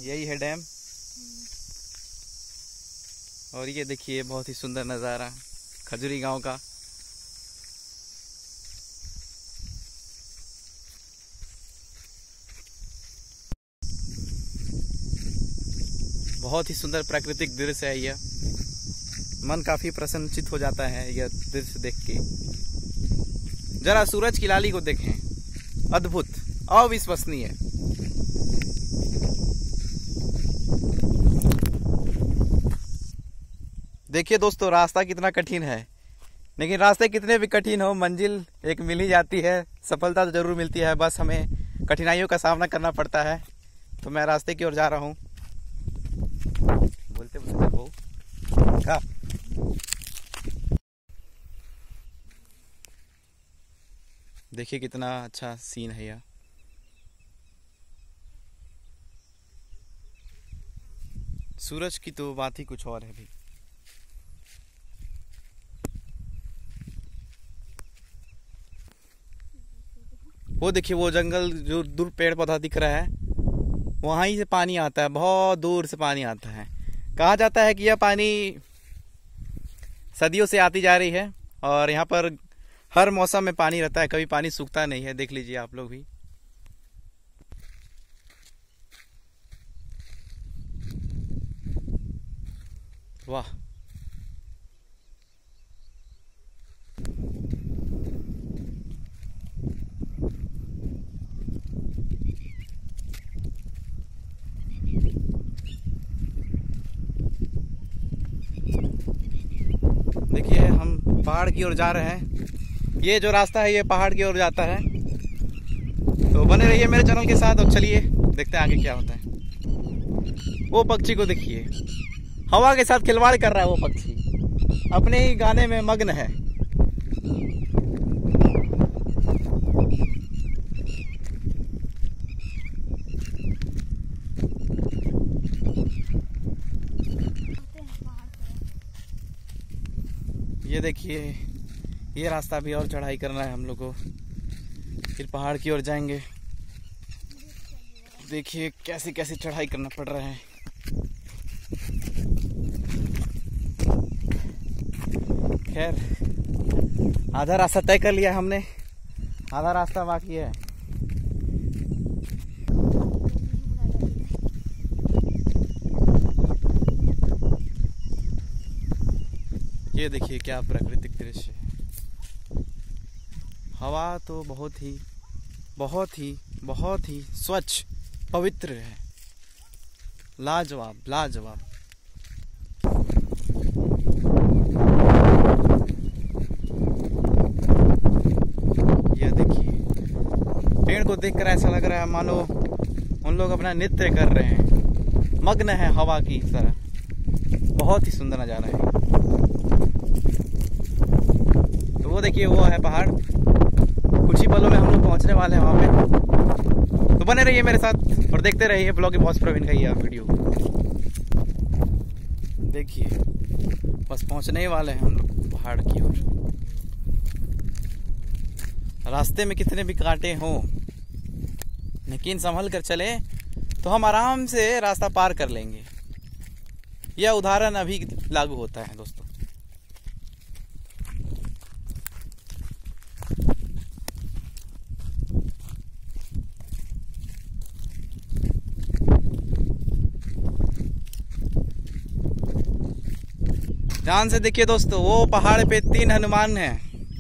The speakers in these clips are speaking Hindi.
यही है डैम। और ये देखिए बहुत ही सुंदर नज़ारा खजुरी गांव का। बहुत ही सुंदर प्राकृतिक दृश्य है यह। मन काफी प्रसन्नचित हो जाता है यह दृश्य देख के। जरा सूरज की लाली को देखें, अद्भुत, अविश्वसनीय। देखिए दोस्तों, रास्ता कितना कठिन है, लेकिन रास्ते कितने भी कठिन हो मंजिल एक मिल ही जाती है। सफलता तो जरूर मिलती है, बस हमें कठिनाइयों का सामना करना पड़ता है। तो मैं रास्ते की ओर जा रहा हूँ। बोलते बोलते चल बहू का। देखिए कितना अच्छा सीन है यह। सूरज की तो बात ही कुछ और है भी। वो देखिए वो जंगल जो दूर पेड़ पौधा दिख रहा है, वहां ही से पानी आता है, बहुत दूर से पानी आता है। कहा जाता है कि यह पानी सदियों से आती जा रही है और यहाँ पर हर मौसम में पानी रहता है, कभी पानी सूखता नहीं है। देख लीजिए आप लोग भी। वाह, देखिए हम पहाड़ की ओर जा रहे हैं। ये जो रास्ता है ये पहाड़ की ओर जाता है। तो बने रहिए मेरे चैनल के साथ। और चलिए देखते हैं आगे क्या होता है। वो पक्षी को देखिए, हवा के साथ खिलवाड़ कर रहा है। वो पक्षी अपने ही गाने में मग्न है। ये देखिए, ये रास्ता भी और चढ़ाई करना है हम लोग को, फिर पहाड़ की ओर जाएंगे। देखिए कैसी कैसी चढ़ाई करना पड़ रहा है। खैर आधा रास्ता तय कर लिया हमने, आधा रास्ता बाकी है। ये देखिए क्या प्राकृतिक दृश्य है। हवा तो बहुत ही बहुत ही बहुत ही स्वच्छ पवित्र है। लाजवाब लाजवाब। ये देखिए पेड़ को देखकर ऐसा लग रहा है मानो उन लोग अपना नृत्य कर रहे हैं, मग्न है हवा की तरह। बहुत ही सुंदर नजारा है। तो वो देखिए वो है पहाड़। कुछ ही पलों में हम लोग पहुंचने वाले हैं वहां पे। तो बने रहिए मेरे साथ और देखते रहिए ब्लॉग बॉस प्रवीण का ये वीडियो। देखिए बस पहुंचने ही वाले हैं हम लोग पहाड़ की ओर। रास्ते में कितने भी कांटे हों, लेकिन संभल कर चले तो हम आराम से रास्ता पार कर लेंगे। यह उदाहरण अभी लागू होता है दोस्तों। ध्यान से देखिए दोस्तों, वो पहाड़ पे 3 हनुमान हैं।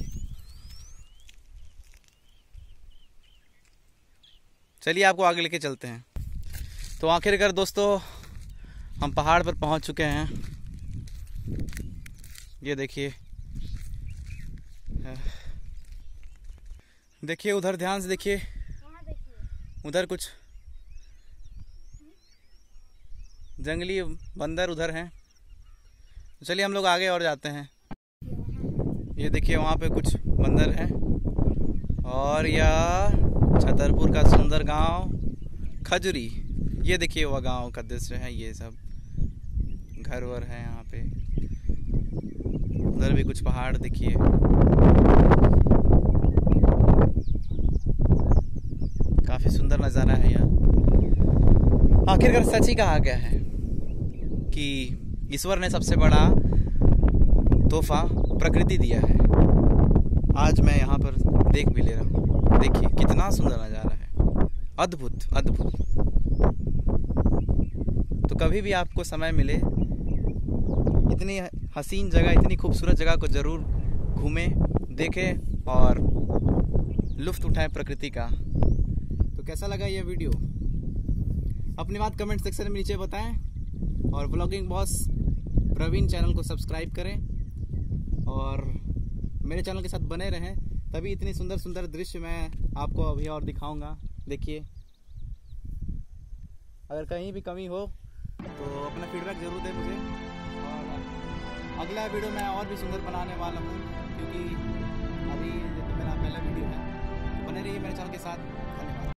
चलिए आपको आगे लेके चलते हैं। तो आखिरकार दोस्तों हम पहाड़ पर पहुंच चुके हैं। ये देखिए, देखिए उधर ध्यान से देखिए, उधर कुछ जंगली बंदर उधर हैं। चलिए हम लोग आगे और जाते हैं। ये देखिए वहाँ पे कुछ बंदर हैं। और यह छतरपुर का सुंदर गांव खजुरी। ये देखिए वह गांव का दृश्य है। ये सब घर वर है यहाँ पे। उधर भी कुछ पहाड़ देखिए। काफी सुंदर नज़ारा है यहाँ। आखिरकार सच ही कहा गया है कि ईश्वर ने सबसे बड़ा तोहफा प्रकृति दिया है। आज मैं यहाँ पर देख भी ले रहा हूँ। देखिए कितना सुंदर नज़ारा है, अद्भुत अद्भुत। तो कभी भी आपको समय मिले, इतनी हसीन जगह, इतनी खूबसूरत जगह को ज़रूर घूमें, देखें और लुत्फ़ उठाएं प्रकृति का। तो कैसा लगा ये वीडियो, अपनी बात कमेंट सेक्शन में नीचे बताएं और ब्लॉगिंग बॉस प्रवीण चैनल को सब्सक्राइब करें और मेरे चैनल के साथ बने रहें, तभी इतनी सुंदर सुंदर दृश्य मैं आपको अभी और दिखाऊंगा। देखिए, अगर कहीं भी कमी हो तो अपना फीडबैक ज़रूर दें मुझे, और अगला वीडियो मैं और भी सुंदर बनाने वाला हूँ, क्योंकि अभी मेरा पहला वीडियो है। बने रहिए मेरे चैनल के साथ।